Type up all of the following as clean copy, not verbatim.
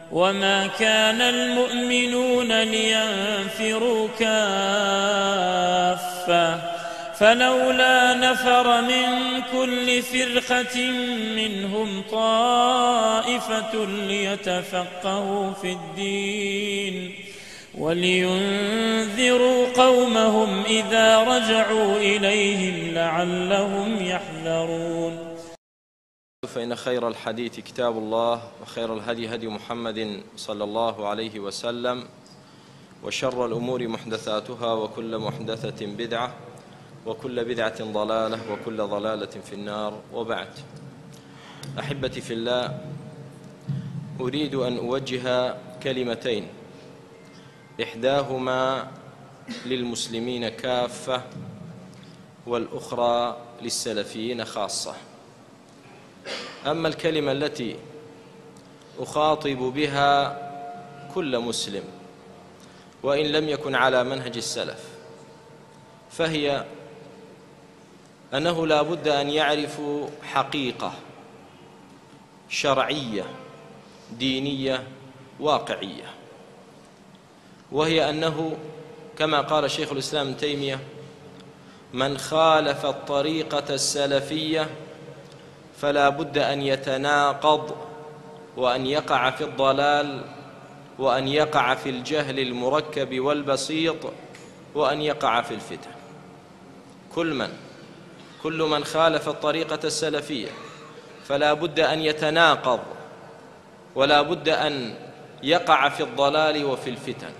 وما كان المؤمنون لينفروا كافة فلولا نفر من كل فرقة منهم طائفة ليتفقهوا في الدين ولينذروا قومهم إذا رجعوا إليهم لعلهم يحذرون. فإن خير الحديث كتاب الله، وخير الهدي هدي محمد صلى الله عليه وسلم، وشر الأمور محدثاتها، وكل محدثة بدعة، وكل بدعة ضلالة، وكل ضلالة في النار. وبعد، أحبتي في الله، أريد أن أوجه كلمتين، إحداهما للمسلمين كافة، والأخرى للسلفيين خاصة. أما الكلمة التي أخاطب بها كل مسلم وإن لم يكن على منهج السلف، فهي أنه لا بد أن يعرفوا حقيقة شرعية دينية واقعية، وهي أنه كما قال شيخ الإسلام ابن تيمية: من خالف الطريقة السلفية فلا بد أن يتناقض، وأن يقع في الضلال، وأن يقع في الجهل المركب والبسيط، وأن يقع في الفتن. كل من خالف الطريقة السلفية فلا بد أن يتناقض، ولا بد أن يقع في الضلال وفي الفتن.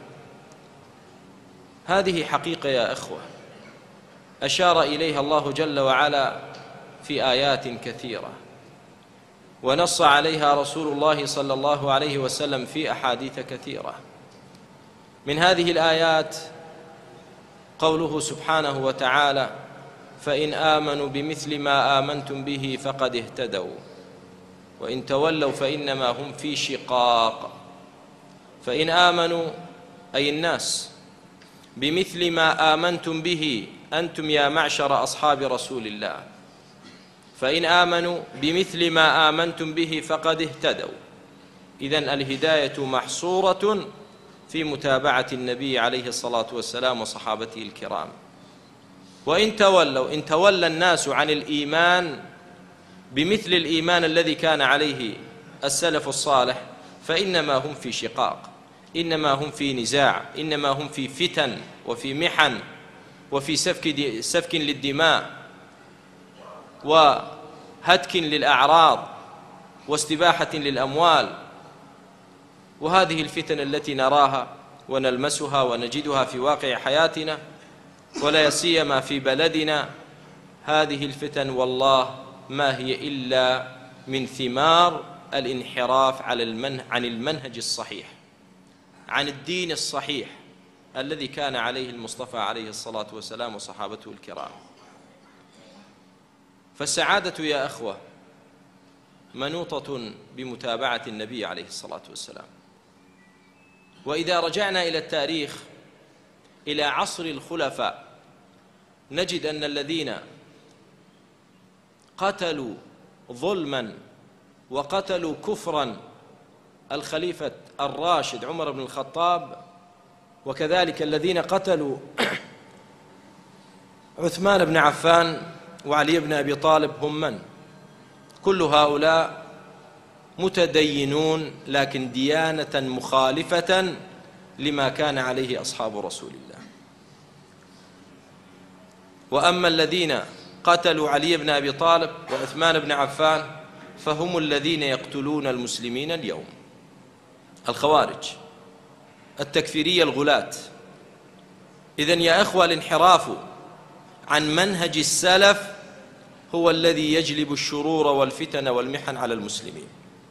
هذه حقيقة يا إخوة أشار إليها الله جل وعلا في آيات كثيرة، ونص عليها رسول الله صلى الله عليه وسلم في أحاديث كثيرة. من هذه الآيات قوله سبحانه وتعالى: فإن آمنوا بمثل ما آمنتم به فقد اهتدوا وإن تولوا فإنما هم في شقاق. فإن آمنوا أي الناس بمثل ما آمنتم به أنتم يا معشر أصحاب رسول الله، فإن آمنوا بمثل ما آمنتم به فقد اهتدوا. إذن الهداية محصورة في متابعة النبي عليه الصلاة والسلام وصحابته الكرام. وإن تولوا، إن تولى الناس عن الإيمان بمثل الإيمان الذي كان عليه السلف الصالح فإنما هم في شقاق، إنما هم في نزاع، إنما هم في فتن وفي محن وفي سفك للدماء وهتك للأعراض واستباحة للأموال. وهذه الفتن التي نراها ونلمسها ونجدها في واقع حياتنا، ولا سيما في بلدنا، هذه الفتن والله ما هي إلا من ثمار الانحراف عن المنهج الصحيح، عن الدين الصحيح الذي كان عليه المصطفى عليه الصلاة والسلام وصحابته الكرام. فالسعادة يا أخوة منوطة بمتابعة النبي عليه الصلاة والسلام. وإذا رجعنا إلى التاريخ، إلى عصر الخلفاء، نجد أن الذين قتلوا ظلما وقتلوا كفرا الخليفة الراشد عمر بن الخطاب، وكذلك الذين قتلوا عثمان بن عفان وعلي بن أبي طالب هم من؟ كل هؤلاء متدينون، لكن ديانة مخالفة لما كان عليه أصحاب رسول الله. وأما الذين قتلوا علي بن أبي طالب وعثمان بن عفان فهم الذين يقتلون المسلمين اليوم، الخوارج التكفيرية الغلاة. إذن يا أخوة الانحراف عن منهج السلف هو الذي يجلب الشرور والفتن والمحن على المسلمين.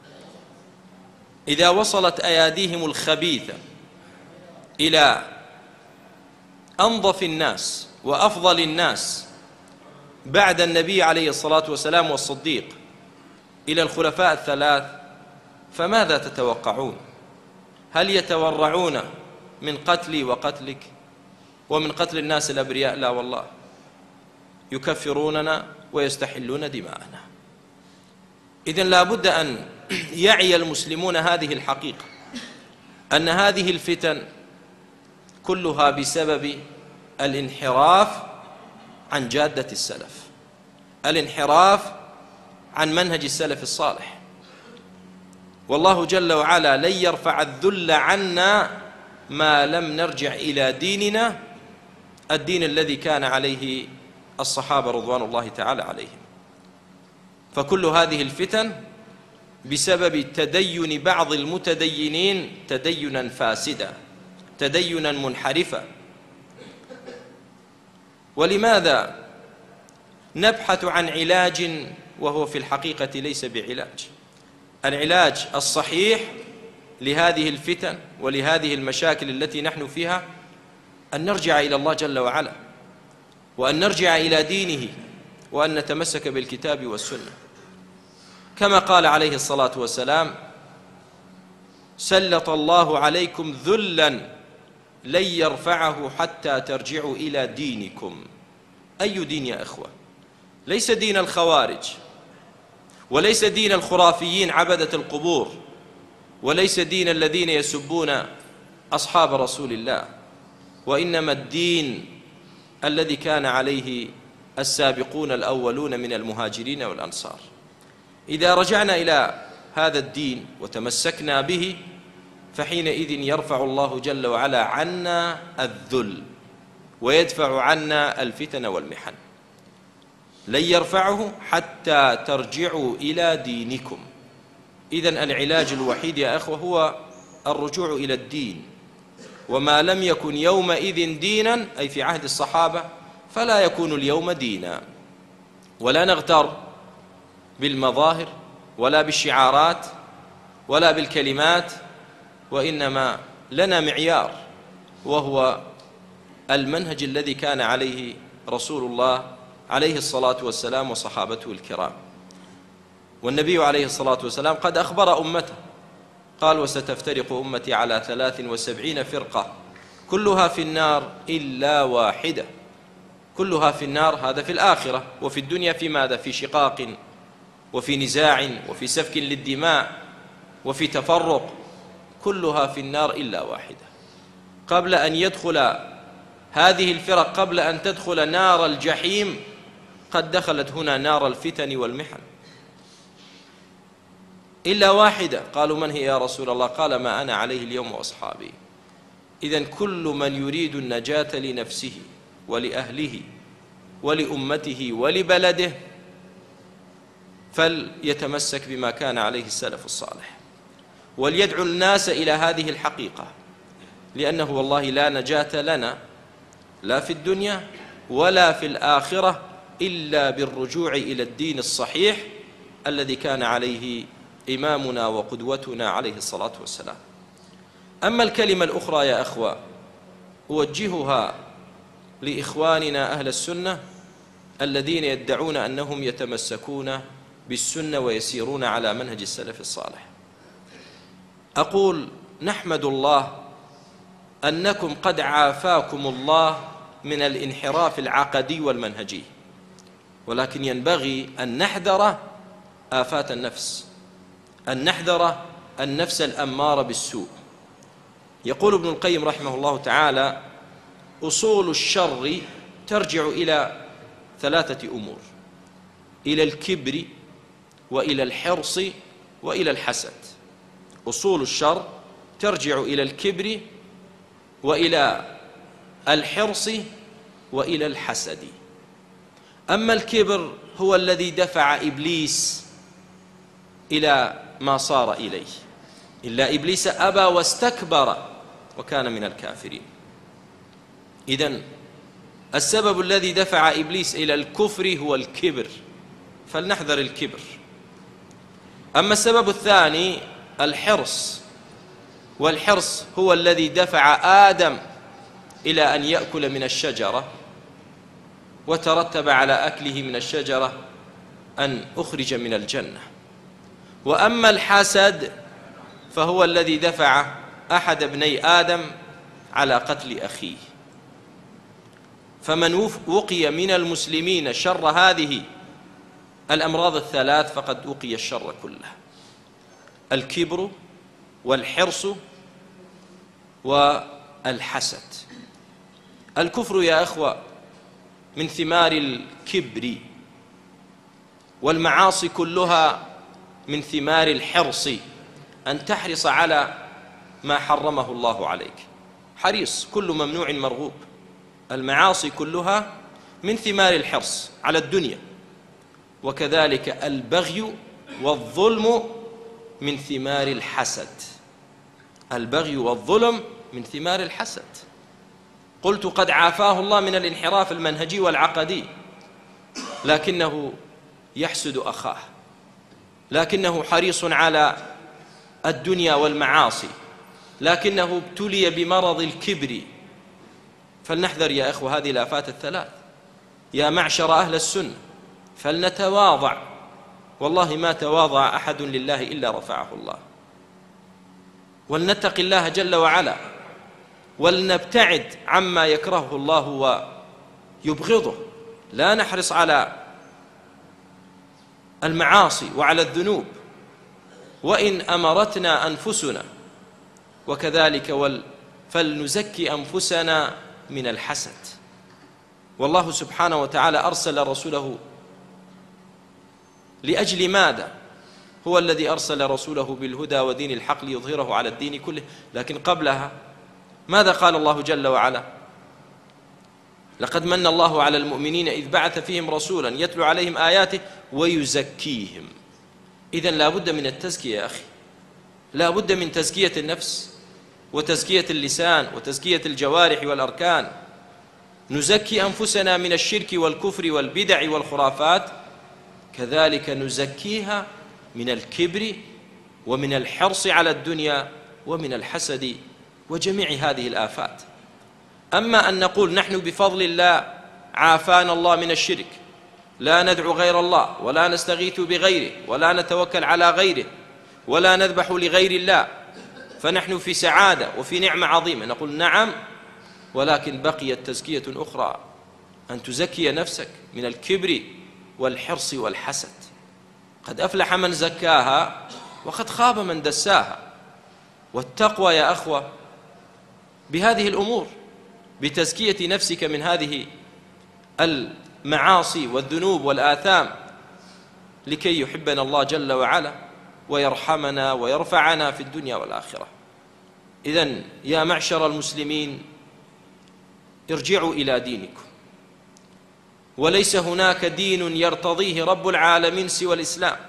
إذا وصلت أياديهم الخبيثة إلى أنظف الناس وأفضل الناس بعد النبي عليه الصلاة والسلام والصديق إلى الخلفاء الثلاث، فماذا تتوقعون؟ هل يتورعون من قتلي وقتلك ومن قتل الناس الأبرياء؟ لا والله، يكفروننا ويستحلون دماءنا. إذن لا بد أن يعي المسلمون هذه الحقيقة، أن هذه الفتن كلها بسبب الانحراف عن جادة السلف، الانحراف عن منهج السلف الصالح. والله جل وعلا لن يرفع الذل عنا ما لم نرجع إلى ديننا، الدين الذي كان عليه الصحابة رضوان الله تعالى عليهم. فكل هذه الفتن بسبب تدين بعض المتدينين تدينا فاسدا، تدينا منحرفا. ولماذا نبحث عن علاج وهو في الحقيقة ليس بعلاج؟ العلاج الصحيح لهذه الفتن ولهذه المشاكل التي نحن فيها أن نرجع إلى الله جل وعلا، وأن نرجع إلى دينه، وأن نتمسك بالكتاب والسنة، كما قال عليه الصلاة والسلام: سلط الله عليكم ذلا لن يرفعه حتى ترجعوا إلى دينكم. أي دين يا إخوة؟ ليس دين الخوارج، وليس دين الخرافيين عبدة القبور، وليس دين الذين يسبون أصحاب رسول الله، وإنما الدين الذي كان عليه السابقون الأولون من المهاجرين والأنصار. إذا رجعنا إلى هذا الدين وتمسكنا به فحينئذ يرفع الله جل وعلا عنا الذل ويدفع عنا الفتن والمحن. لن يرفعه حتى ترجعوا إلى دينكم. إذن العلاج الوحيد يا أخوة هو الرجوع إلى الدين، وما لم يكن يومئذ دينا أي في عهد الصحابة فلا يكون اليوم دينا. ولا نغتر بالمظاهر ولا بالشعارات ولا بالكلمات، وإنما لنا معيار وهو المنهج الذي كان عليه رسول الله عليه الصلاة والسلام وصحابته الكرام. والنبي عليه الصلاة والسلام قد أخبر أمته قال: وستفترق أمتي على 73 فرقة كلها في النار إلا واحدة. كلها في النار، هذا في الآخرة. وفي الدنيا في ماذا؟ في شقاق وفي نزاع وفي سفك للدماء وفي تفرق. كلها في النار إلا واحدة. قبل أن يدخل هذه الفرق، قبل أن تدخل نار الجحيم، قد دخلت هنا نار الفتن والمحن. إلا واحدة. قالوا: من هي يا رسول الله؟ قال: ما أنا عليه اليوم وأصحابي. إذن كل من يريد النجاة لنفسه ولأهله ولأمته ولبلده فليتمسك بما كان عليه السلف الصالح، وليدعو الناس إلى هذه الحقيقة، لأنه والله لا نجاة لنا لا في الدنيا ولا في الآخرة إلا بالرجوع إلى الدين الصحيح الذي كان عليه إمامنا وقدوتنا عليه الصلاة والسلام. أما الكلمة الأخرى يا أخوة أوجهها لإخواننا أهل السنة الذين يدعون أنهم يتمسكون بالسنة ويسيرون على منهج السلف الصالح. أقول: نحمد الله أنكم قد عافاكم الله من الانحراف العقدي والمنهجي، ولكن ينبغي أن نحذر آفات النفس، أن نحذر النفس الأمارة بالسوء. يقول ابن القيم رحمه الله تعالى: أصول الشر ترجع إلى 3 أمور: إلى الكبر وإلى الحرص وإلى الحسد. أصول الشر ترجع إلى الكبر وإلى الحرص وإلى الحسد. أما الكبر هو الذي دفع إبليس إلى ما صار إليه، إلا إبليس أبى واستكبر وكان من الكافرين. إذن السبب الذي دفع إبليس إلى الكفر هو الكبر، فلنحذر الكبر. أما السبب الثاني الحرص، والحرص هو الذي دفع آدم إلى أن يأكل من الشجرة، وترتب على أكله من الشجرة أن أخرج من الجنة. وأما الحسد فهو الذي دفع أحد ابني آدم على قتل أخيه. فمن وقي من المسلمين شر هذه الأمراض 3 فقد وقي الشر كله: الكبر والحرص والحسد. الكفر يا أخوة من ثمار الكبر، والمعاصي كلها من ثمار الحرص، أن تحرص على ما حرمه الله عليك. حريص، كل ممنوع مرغوب. المعاصي كلها من ثمار الحرص على الدنيا، وكذلك البغي والظلم من ثمار الحسد. البغي والظلم من ثمار الحسد. قلت قد عافاه الله من الانحراف المنهجي والعقدي، لكنه يحسد أخاه، لكنه حريص على الدنيا والمعاصي، لكنه ابتلي بمرض الكبر. فلنحذر يا أخوة هذه الآفات الثلاث. يا معشر أهل السنة فلنتواضع، والله ما تواضع أحد لله إلا رفعه الله. ولنتق الله جل وعلا، ولنبتعد عما يكرهه الله ويبغضه. لا نحرص على المعاصي وعلى الذنوب وإن أمرتنا أنفسنا، وكذلك فلنزكي أنفسنا من الحسد. والله سبحانه وتعالى أرسل رسوله لأجل ماذا؟ هو الذي أرسل رسوله بالهدى ودين الحق ليظهره على الدين كله. لكن قبلها ماذا قال الله جل وعلا؟ لقد من الله على المؤمنين إذ بعث فيهم رسولا يتلو عليهم آياته ويزكيهم. إذن لا بد من التزكية يا أخي، لا بد من تزكية النفس وتزكية اللسان وتزكية الجوارح والأركان. نزكي أنفسنا من الشرك والكفر والبدع والخرافات، كذلك نزكيها من الكبر ومن الحرص على الدنيا ومن الحسد وجميع هذه الآفات. أما أن نقول نحن بفضل الله عافانا الله من الشرك، لا ندعو غير الله ولا نستغيث بغيره ولا نتوكل على غيره ولا نذبح لغير الله، فنحن في سعادة وفي نعمة عظيمة، نقول نعم، ولكن بقيت تزكية أخرى، أن تزكي نفسك من الكبر والحرص والحسد. قد أفلح من زكاها وقد خاب من دساها. والتقوى يا أخوة بهذه الأمور، بتزكية نفسك من هذه المعاصي والذنوب والآثام، لكي يحبنا الله جل وعلا ويرحمنا ويرفعنا في الدنيا والآخرة. إذن يا معشر المسلمين ارجعوا إلى دينكم، وليس هناك دين يرتضيه رب العالمين سوى الإسلام،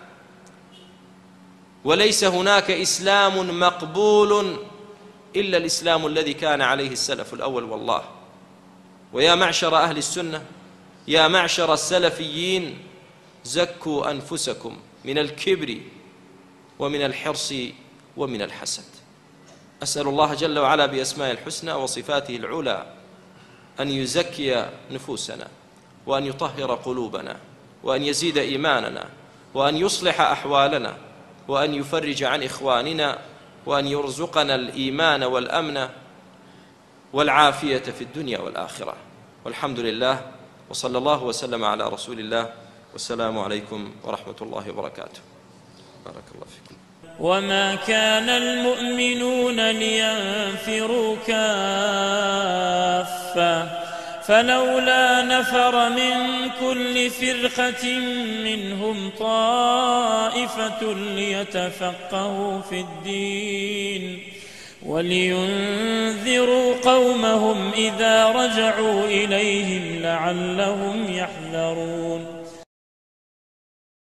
وليس هناك إسلام مقبول إلا الإسلام الذي كان عليه السلف الأول والله. ويا معشر أهل السنة، يا معشر السلفيين، زكوا أنفسكم من الكبر ومن الحرص ومن الحسد. أسأل الله جل وعلا بأسماء الحسنى وصفاته العلى أن يزكي نفوسنا، وأن يطهر قلوبنا، وأن يزيد إيماننا، وأن يصلح أحوالنا، وأن يفرج عن إخواننا، وأن يرزقنا الإيمان والأمن والعافية في الدنيا والآخرة. والحمد لله، وصلى الله وسلم على رسول الله، والسلام عليكم ورحمة الله وبركاته. بارك الله فيكم. وما كان المؤمنون لينفروا كافة، فلولا نفر من كل فرقة منهم طائفة ليتفقهوا في الدين ولينذروا قومهم إذا رجعوا إليهم لعلهم يحذرون.